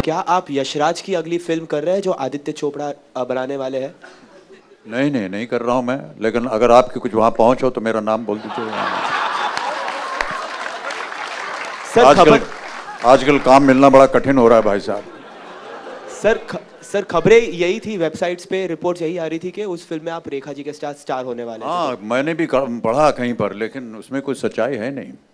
क्या आप यशराज की अगली फिल्म कर रहे हैं जो आदित्य चोपड़ा बनाने वाले हैं? नहीं नहीं नहीं कर रहा हूँ मैं, लेकिन अगर आपकी कुछ वहाँ पहुँच हो तो मेरा नाम बोल दीजिए। सर आजकल काम मिलना बड़ा कठिन हो रहा है भाई साहब। सर खबरें यही थी, वेबसाइट्स पे रिपोर्ट यही आ रही थी कि उस फिल्म में आप रेखा जी के साथ स्टार होने वाले हैं। हाँ, मैंने भी पढ़ा कहीं पर, लेकिन उसमें कोई सच्चाई है नहीं।